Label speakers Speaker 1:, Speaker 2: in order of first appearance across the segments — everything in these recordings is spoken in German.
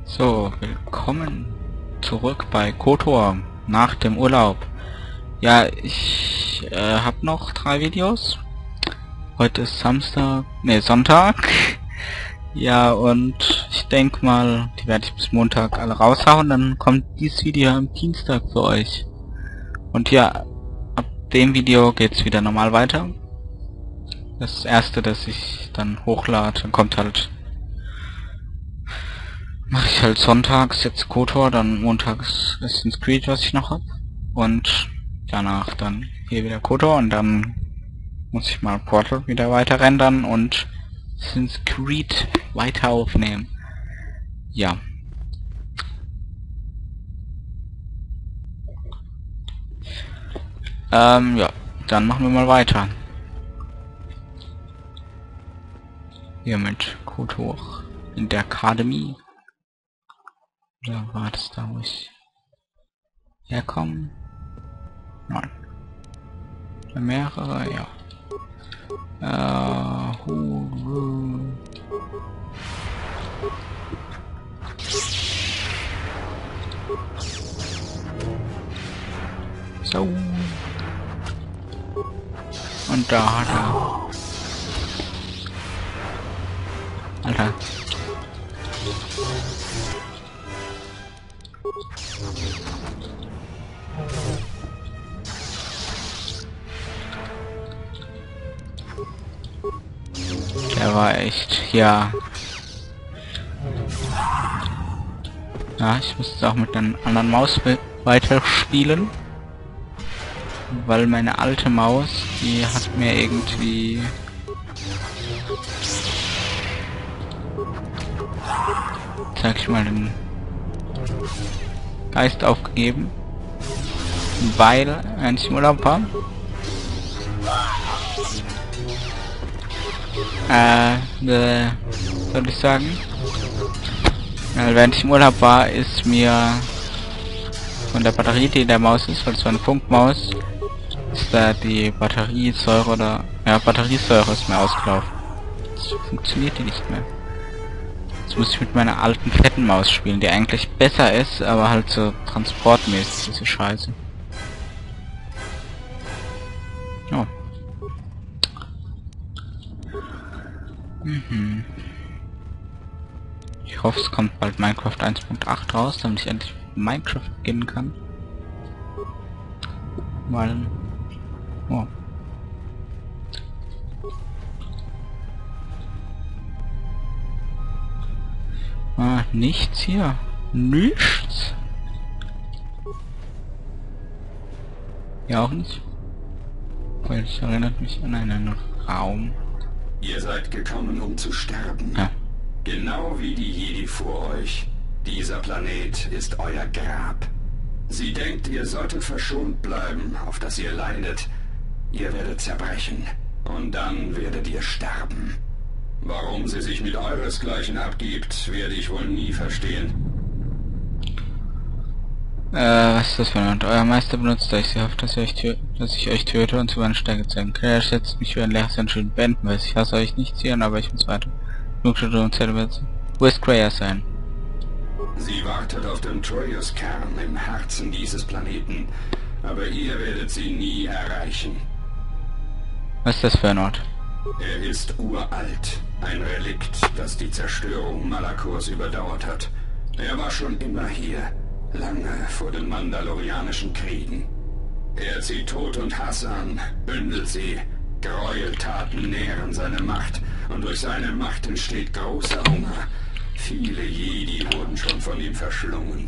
Speaker 1: So, willkommen zurück bei KOTOR nach dem Urlaub. Ja, ich habe noch 3 Videos. Heute ist Sonntag. Ja, und ich denke mal, die werde ich bis Montag alle raushauen. Dann kommt dieses Video am Dienstag für euch. Und ja, ab dem Video geht's wieder normal weiter. Das erste, das ich dann hochlade, dann kommt halt, mache ich halt sonntags jetzt KOTOR, dann montags Assassin's Creed, was ich noch hab, und danach dann hier wieder KOTOR, und dann muss ich mal Portal wieder weiter rendern und Assassin's Creed weiter aufnehmen. Ja. Ja, dann machen wir mal weiter. Hier mit KOTOR in der Akademie. Oder war das da, wo ich herkomme? Nein. Mehrere, ja. So. Und da hat er... Alter. Der war echt, ja. Ja, ich muss jetzt auch mit einer anderen Maus weiterspielen. Weil meine alte Maus, die hat mir irgendwie... Sag ich mal, den Geist aufgegeben, weil ich im Urlaub war. Soll ich sagen? Während ich im Urlaub war, ist mir von der Batterie, die in der Maus ist, weil es so eine Funkmaus, ist da die Batteriesäure oder... Ja, Batteriesäure ist mir ausgelaufen. Das funktioniert die nicht mehr. Jetzt muss ich mit meiner alten fetten Maus spielen, die eigentlich besser ist, aber halt so transportmäßig diese Scheiße. Oh. Ich hoffe, es kommt bald Minecraft 1.8 raus, damit ich endlich Minecraft beginnen kann. Weil... Oh. Nichts hier. Nichts. Ja, auch nicht. Weil das erinnert mich an einen Raum.
Speaker 2: Ihr seid gekommen, um zu sterben.
Speaker 1: Ja.
Speaker 2: Genau wie die Jedi vor euch. Dieser Planet ist euer Grab. Sie denkt, ihr solltet verschont bleiben, auf dass ihr leidet. Ihr werdet zerbrechen. Und dann werdet ihr sterben. Warum sie sich mit euresgleichen abgibt, werde ich wohl nie verstehen.
Speaker 1: Was ist das für ein... Euer Meister benutzt euch. Sie hofft, dass ich euch töte und zu meiner Stärke zeigen kann. Er schätzt mich für ein leeres schön beenden, weil ich hasse euch nicht ziehen, aber ich muss weiter. Wo ist Kreia sein?
Speaker 2: Sie wartet auf den Troius-Kern im Herzen dieses Planeten, aber ihr werdet sie nie erreichen.
Speaker 1: Was ist das für ein Ort?
Speaker 2: Er ist uralt, ein Relikt, das die Zerstörung Malakors überdauert hat. Er war schon immer hier, lange vor den Mandalorianischen Kriegen. Er zieht Tod und Hass an, bündelt sie, Gräueltaten nähren seine Macht, und durch seine Macht entsteht großer Hunger. Viele Jedi wurden schon von ihm verschlungen.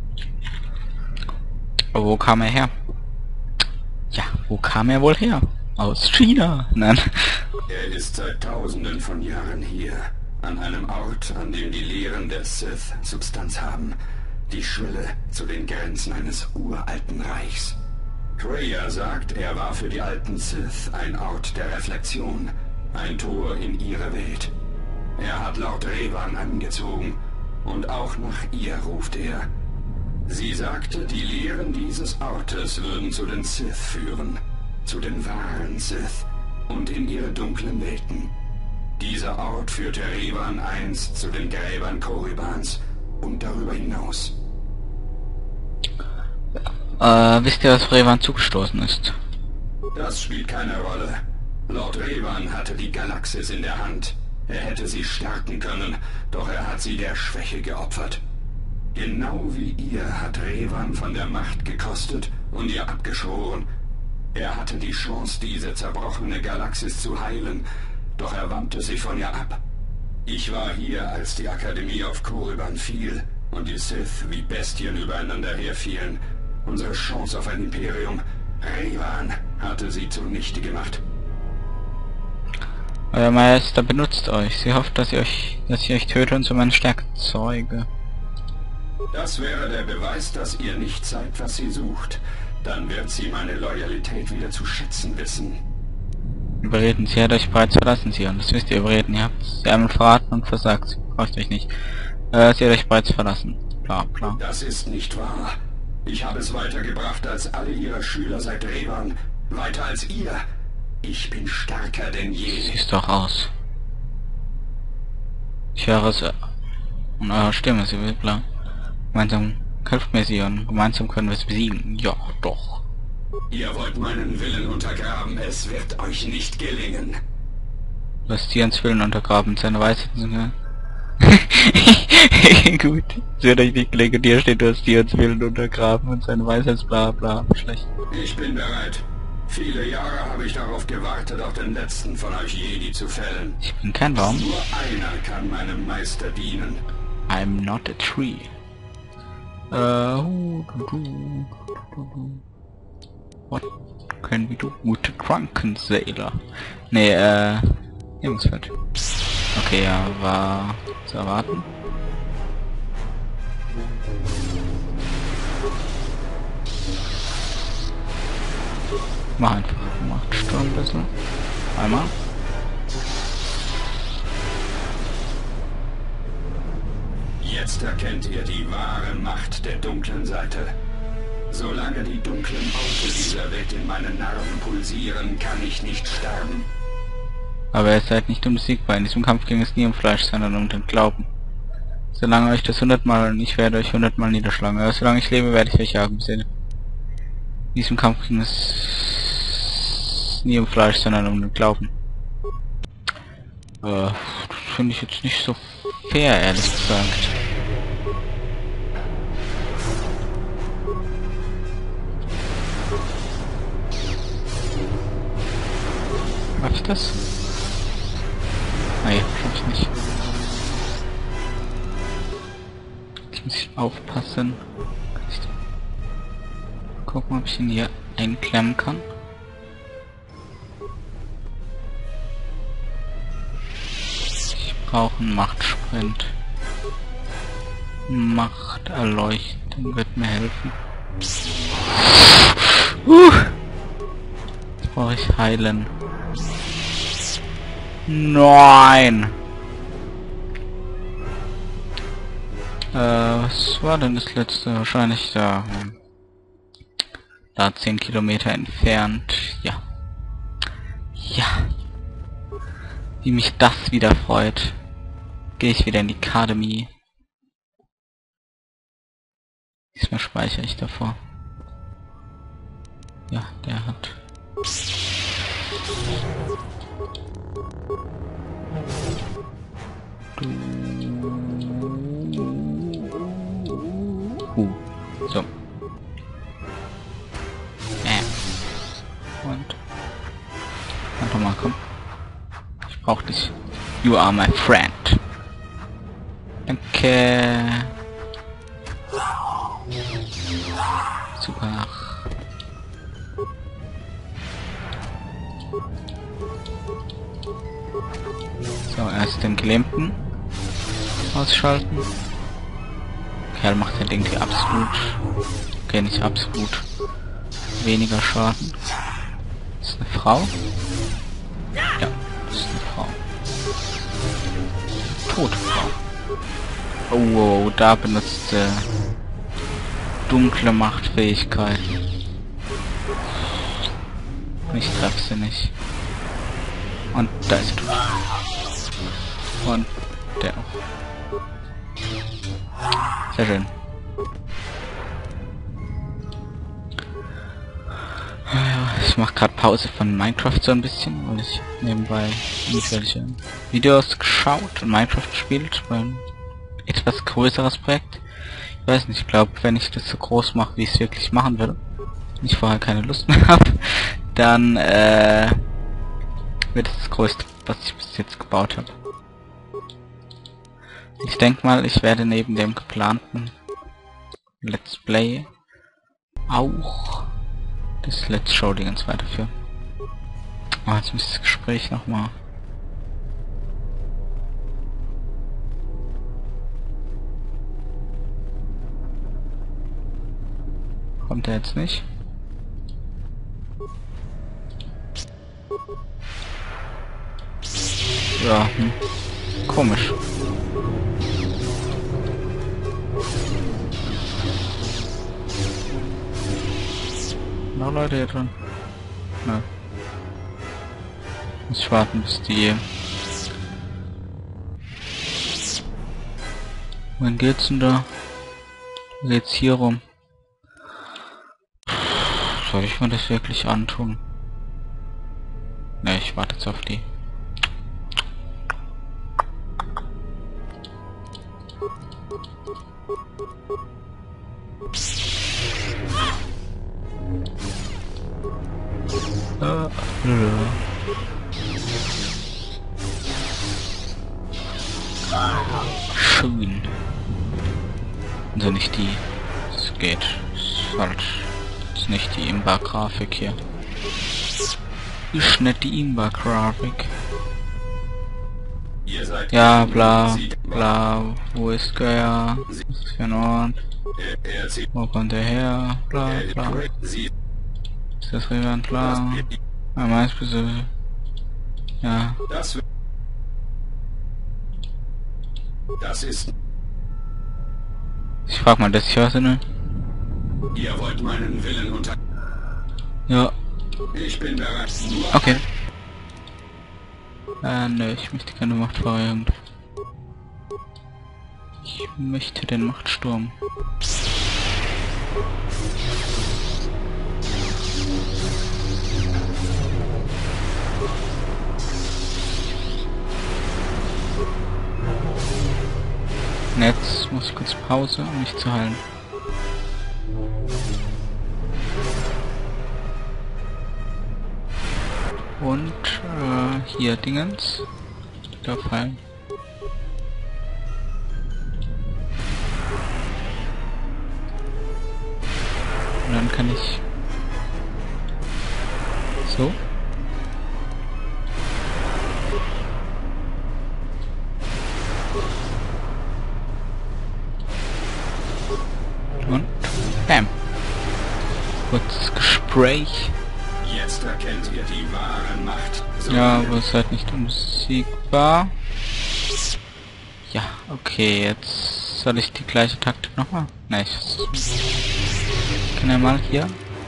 Speaker 1: Wo kam er her? Ja, wo kam er wohl her? Aus China? Nein.
Speaker 2: Er ist seit Tausenden von Jahren hier, an einem Ort, an dem die Lehren der Sith Substanz haben. Die Schwelle zu den Grenzen eines uralten Reichs. Kreia sagt, er war für die alten Sith ein Ort der Reflexion, ein Tor in ihre Welt. Er hat Lord Revan angezogen, und auch nach ihr ruft er. Sie sagte, die Lehren dieses Ortes würden zu den Sith führen, zu den wahren Sith und in ihre dunklen Welten. Dieser Ort führte Revan einst zu den Gräbern Korribans und darüber hinaus.
Speaker 1: Wisst ihr, was Revan zugestoßen ist?
Speaker 2: Das spielt keine Rolle. Lord Revan hatte die Galaxis in der Hand. Er hätte sie stärken können, doch er hat sie der Schwäche geopfert. Genau wie ihr hat Revan von der Macht gekostet und ihr abgeschworen. Er hatte die Chance, diese zerbrochene Galaxis zu heilen, doch er wandte sich von ihr ab. Ich war hier, als die Akademie auf Korriban fiel und die Sith wie Bestien übereinander herfielen. Unsere Chance auf ein Imperium. Revan hatte sie zunichte gemacht.
Speaker 1: Euer Meister benutzt euch. Sie hofft, dass ich euch töte und zu meinen Stärke zeuge.
Speaker 2: Das wäre der Beweis, dass ihr nicht seid, was sie sucht. Dann wird sie meine Loyalität wieder zu schätzen wissen.
Speaker 1: Überreden, sie hat euch bereits verlassen, Sion. Das wisst ihr, überreden. Ihr habt sie einmal verraten und versagt. Braucht euch nicht. Sie hat euch bereits verlassen. Bla bla.
Speaker 2: Das ist nicht wahr. Ich habe es weitergebracht als alle ihre Schüler seit Revan. Weiter als ihr. Ich bin stärker denn je.
Speaker 1: Siehst doch aus. Ich höre es und eure Stimme, sie will bla. Gemeinsam kämpft mir sie und gemeinsam können wir es besiegen. Ja, doch.
Speaker 2: Ihr wollt meinen Willen untergraben, es wird euch nicht gelingen.
Speaker 1: Du hast Sions Willen untergraben, seine Weisheiten. Gut, es wird euch nicht gelingen. Dir steht, du hast Sions Willen untergraben und seine Weisheits bla bla. Schlecht.
Speaker 2: Ich bin bereit. Viele Jahre habe ich darauf gewartet, auch den letzten von euch Jedi zu fällen.
Speaker 1: Ich bin kein Baum.
Speaker 2: Nur einer kann meinem Meister dienen.
Speaker 1: I'm not a tree. What can we do with the drunken sailor? Nee, Jungsfeld. Okay, ja, war zu erwarten. Mach einfach, macht Sturm ein bisschen. Einmal.
Speaker 2: Jetzt erkennt ihr die wahre Macht der dunklen Seite. Solange die dunklen Orte dieser Welt in meinen Nerven pulsieren, kann ich nicht sterben.
Speaker 1: Aber ihr seid nicht unbesiegbar. In diesem Kampf ging es nie um Fleisch, sondern um den Glauben. Solange euch das 100-mal und ich werde euch 100-mal niederschlagen. Aber solange ich lebe, werde ich euch jagen. In diesem Kampf ging es nie um Fleisch, sondern um den Glauben. Das finde ich jetzt nicht so fair, ehrlich gesagt. Mach ich das? Nee, schaff ich nicht. Ich muss aufpassen. Kann ich gucken, ob ich ihn hier einklemmen kann. Ich brauche einen Machtsprint. Machterleuchtung wird mir helfen. Jetzt brauche ich heilen. Nein! Was war denn das letzte? Wahrscheinlich da. Da 10 Kilometer entfernt. Ja. Ja. Wie mich das wieder freut. Gehe ich wieder in die Akademie. Diesmal speichere ich davor. Ja, der hat. So. Und. Einfach mal, komm. Ich brauch dich. You are my friend. Danke. Super. So, erst den Gelähmten ausschalten. Kerl macht ja irgendwie absolut, okay, nicht absolut, weniger Schaden. Das ist eine Frau? Ja, das ist eine Frau. Tote Frau. Oh, da benutzt dunkle Machtfähigkeiten. Ich treffe sie nicht. Und da ist sie tot. Und der auch. Sehr schön. Ja, ich mache gerade Pause von Minecraft so ein bisschen, weil ich nebenbei irgendwelche Videos geschaut und Minecraft gespielt, ein etwas größeres Projekt. Ich weiß nicht, ich glaube, wenn ich das so groß mache, wie ich es wirklich machen will, und ich vorher keine Lust mehr habe, dann wird es das Größte, was ich bis jetzt gebaut habe. Ich denke mal, ich werde neben dem geplanten Let's Play auch das Let's Show Dingens weiterführen. Ah, jetzt muss ich das Gespräch nochmal. Kommt er jetzt nicht? Ja, komisch. Noch Leute hier drin? Ne. Muss ich warten, bis die... Wann geht's denn da? Geht's hier rum? Soll ich mir das wirklich antun? Ne, ich warte jetzt auf die. Schön. Also nicht die. Es geht. Ist halt. Ist nicht die Imba-Grafik hier. Ist nicht die Imba-Grafik. Ja, bla, bla. Wo ist der? Was ist für ein Ort? Wo kommt der her? Bla, bla. Ist das relevant? Bla. Meist bitte. Ja.
Speaker 2: Das ist...
Speaker 1: Ich frag mal, das ich höre, ne?
Speaker 2: Ihr wollt meinen Willen unter...
Speaker 1: Ja.
Speaker 2: Ich bin bereit.
Speaker 1: Okay. Nö, ich möchte keine Machtverheuerung. Ich möchte den Machtsturm. Und jetzt muss ich kurz Pause, um mich zu heilen. Und hier Dingens. Da fallen. Und dann kann ich so. Und bam. Kurzes Gespräch.
Speaker 2: Jetzt erkennt ihr die wahre Macht.
Speaker 1: Ja, aber es ist halt nicht unbesiegbar. Ja, okay, jetzt soll ich die gleiche Taktik nochmal? Nein, ich kann ja mal hier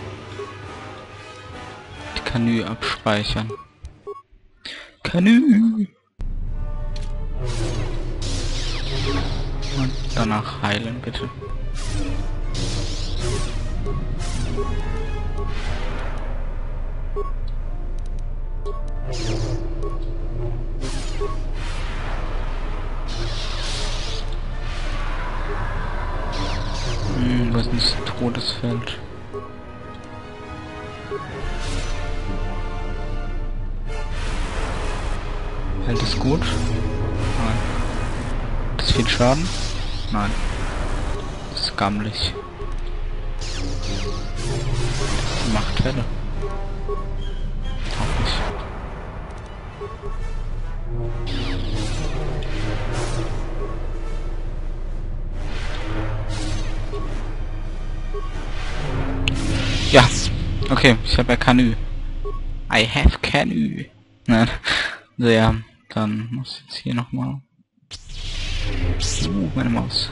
Speaker 1: die Kanü abspeichern. Kanü! Und danach heilen, bitte. Was ist das Todesfeld? Hält es gut? Nein. Das ist viel Schaden? Nein. Das ist gammelig. Machtwelle. Auch nicht. Ja, okay, ich habe ja Kanü. I have Kanü. Nein, so ja, dann muss ich jetzt hier nochmal. Meine Maus.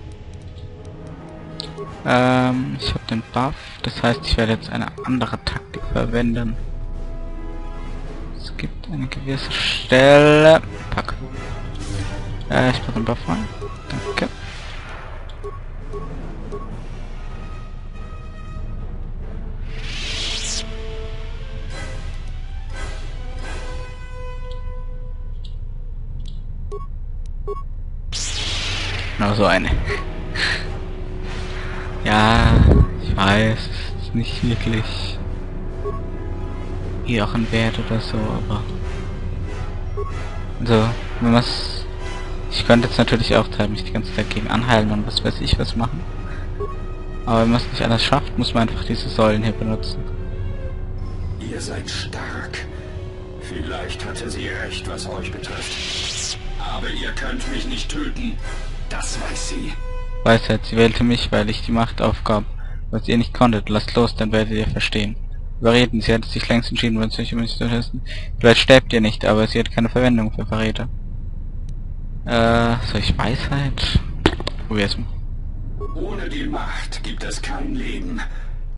Speaker 1: Ich habe den Buff, das heißt, ich werde jetzt eine andere Taktik verwenden. Es gibt eine gewisse Stelle. Pack. Ich packe den Buff rein. Danke. Genau so eine. Ja, ich weiß, es ist nicht wirklich ehrenwert oder so, aber also, wenn man's, ich könnte jetzt natürlich auch mich die ganze Zeit gegen anheilen und was weiß ich was machen, aber wenn man es nicht anders schafft, muss man einfach diese Säulen hier benutzen.
Speaker 2: Ihr seid stark. Vielleicht hatte sie recht, was euch betrifft. Aber ihr könnt mich nicht töten. Das weiß sie.
Speaker 1: Weisheit, sie wählte mich, weil ich die Macht aufgab. Was ihr nicht konntet, lasst los, dann werdet ihr verstehen. Überreden, sie hätte sich längst entschieden, wenn sich um mich zu testen. Vielleicht sterbt ihr nicht, aber sie hat keine Verwendung für Verräter. Soll ich Weisheit? Probier's mal.
Speaker 2: Ohne die Macht gibt es kein Leben.